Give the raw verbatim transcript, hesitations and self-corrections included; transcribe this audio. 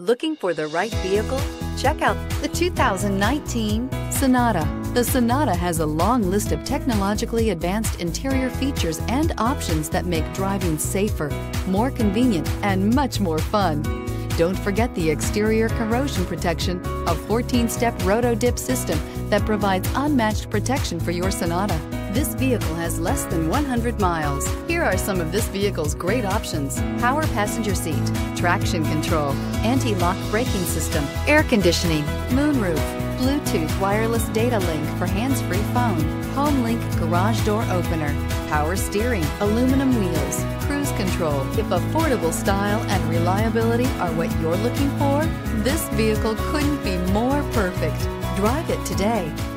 Looking for the right vehicle? Check out the two thousand nineteen Sonata. The Sonata has a long list of technologically advanced interior features and options that make driving safer, more convenient, and much more fun. Don't forget the exterior corrosion protection, a fourteen-step roto-dip system that provides unmatched protection for your Sonata. This vehicle has less than one hundred miles. Here are some of this vehicle's great options: power passenger seat, traction control, anti-lock braking system, air conditioning, moonroof, Bluetooth wireless data link for hands-free phone, home link garage door opener, power steering, aluminum wheels, cruise control. If affordable style and reliability are what you're looking for, this vehicle couldn't be more perfect. Drive it today.